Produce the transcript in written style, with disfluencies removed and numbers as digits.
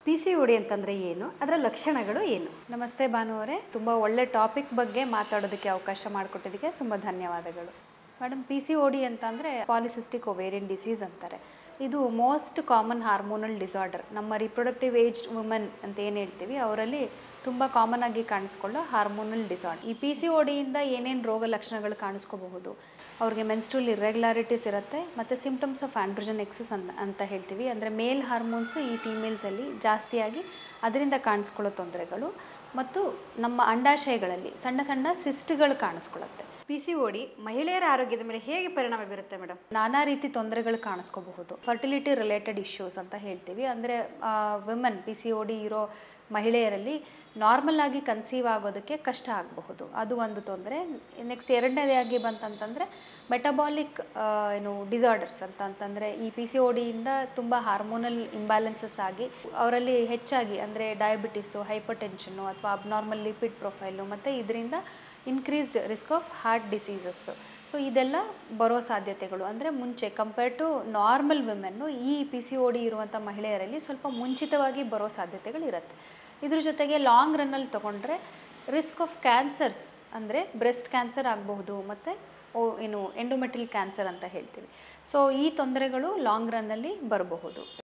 PCOD ಅಂತಂದರೆ ಏನು, ಅದರ ಲಕ್ಷಣಗಳು ಏನು? ನಮಸ್ತೆ ಭಾನು ಅವರೇ, ತುಂಬ ಒಳ್ಳೆ ಟಾಪಿಕ್ ಬಗ್ಗೆ ಮಾತಾಡೋದಕ್ಕೆ ಅವಕಾಶ ಮಾಡಿಕೊಟ್ಟಿದ್ದಕ್ಕೆ ತುಂಬ ಧನ್ಯವಾದಗಳು. ಮೇಡಮ್, PCOD ಅಂತಂದರೆ ಪಾಲಿಸಿಸ್ಟಿಕ್ ಒವೇರಿಯನ್ ಡಿಸೀಸ್ ಅಂತಾರೆ. ಇದು ಮೋಸ್ಟ್ ಕಾಮನ್ ಹಾರ್ಮೋನಲ್ ಡಿಸಾರ್ಡರ್. ನಮ್ಮ ರಿಪ್ರೊಡಕ್ಟಿವ್ ಏಜ್ಡ್ ವುಮೆನ್ ಅಂತ ಏನು ಹೇಳ್ತೀವಿ ಅವರಲ್ಲಿ ತುಂಬ ಕಾಮನ್ ಆಗಿ ಕಾಣಿಸ್ಕೊಳ್ಳೋ ಹಾರ್ಮೋನಲ್ ಡಿಸಾರ್ಡರ್. ಈ PCODಯಿಂದ ಏನೇನು ರೋಗ ಲಕ್ಷಣಗಳು ಕಾಣಿಸ್ಕೋಬಹುದು? ಅವ್ರಿಗೆ ಮೆನ್ಸ್ಟ್ರಲ್ ಇರ್ರೆಗ್ಯುಲಾರಿಟೀಸ್ ಇರುತ್ತೆ ಮತ್ತು ಸಿಂಪ್ಟಮ್ಸ್ ಆಫ್ ಆಂಡ್ರೋಜನ್ ಎಕ್ಸಸ್ ಅಂತ ಹೇಳ್ತೀವಿ. ಅಂದರೆ ಮೇಲ್ ಹಾರ್ಮೋನ್ಸು ಈ ಫೀಮೇಲ್ಸಲ್ಲಿ ಜಾಸ್ತಿಯಾಗಿ ಅದರಿಂದ ಕಾಣಿಸ್ಕೊಳ್ಳೋ ತೊಂದರೆಗಳು ಮತ್ತು ನಮ್ಮ ಅಂಡಾಶಯಗಳಲ್ಲಿ ಸಣ್ಣ ಸಣ್ಣ ಸಿಸ್ಟ್ಗಳು ಕಾಣಿಸ್ಕೊಳ್ಳುತ್ತೆ. PCOD ಮಹಿಳೆಯರ ಆರೋಗ್ಯದ ಮೇಲೆ ಹೇಗೆ ಪರಿಣಾಮ ಬೀರುತ್ತೆ ಮೇಡಮ್? ನಾನಾ ರೀತಿ ತೊಂದರೆಗಳು ಕಾಣಿಸ್ಕೋಬಹುದು. ಫರ್ಟಿಲಿಟಿ ರಿಲೇಟೆಡ್ ಇಶ್ಯೂಸ್ ಅಂತ ಹೇಳ್ತೀವಿ. ಅಂದರೆ ವಿಮೆನ್ PCOD ಇರೋ ಮಹಿಳೆಯರಲ್ಲಿ ನಾರ್ಮಲ್ ಆಗಿ ಕನ್ಸೀವ್ ಆಗೋದಕ್ಕೆ ಕಷ್ಟ ಆಗಬಹುದು, ಅದು ಒಂದು ತೊಂದರೆ. ನೆಕ್ಸ್ಟ್ ಎರಡನೇದಾಗಿ ಬಂತಂತಂದರೆ ಮೆಟಬಾಲಿಕ್ ಡಿಸಾರ್ಡರ್ಸ್ ಅಂತಂದರೆ ಈ PCODಯಿಂದ ತುಂಬ ಹಾರ್ಮೋನಲ್ ಇಂಬ್ಯಾಲೆನ್ಸಸ್ ಆಗಿ ಅವರಲ್ಲಿ ಹೆಚ್ಚಾಗಿ ಅಂದರೆ ಡಯಾಬಿಟಿಸು, ಹೈಪರ್ ಟೆನ್ಷನ್ನು ಅಥವಾ ಅಬ್ನಾರ್ಮಲ್ ಲಿಪಿಡ್ ಪ್ರೊಫೈಲು ಮತ್ತು ಇದರಿಂದ increased risk of heart diseases. So ಇದೆಲ್ಲ ಬರೋ ಸಾಧ್ಯತೆಗಳು. ಅಂದರೆ ಮುಂಚೆ ಕಂಪೇರ್ ಟು ನಾರ್ಮಲ್ ವಿಮೆನ್ನು ಈ PCOD ಇರುವಂಥ ಮಹಿಳೆಯರಲ್ಲಿ ಸ್ವಲ್ಪ ಮುಂಚಿತವಾಗಿ ಬರೋ ಸಾಧ್ಯತೆಗಳಿರುತ್ತೆ. ಇದ್ರ ಜೊತೆಗೆ ಲಾಂಗ್ ರನ್ನಲ್ಲಿ ತೊಗೊಂಡ್ರೆ ರಿಸ್ಕ್ ಆಫ್ ಕ್ಯಾನ್ಸರ್ಸ್ ಅಂದರೆ ಬ್ರೆಸ್ಟ್ ಕ್ಯಾನ್ಸರ್ ಆಗಬಹುದು ಮತ್ತು ಎಂಡೋಮೆಟ್ರಿಯಲ್ ಕ್ಯಾನ್ಸರ್ ಅಂತ ಹೇಳ್ತೀವಿ. ಸೊ ಈ ತೊಂದರೆಗಳು ಲಾಂಗ್ ರನ್ನಲ್ಲಿ ಬರಬಹುದು.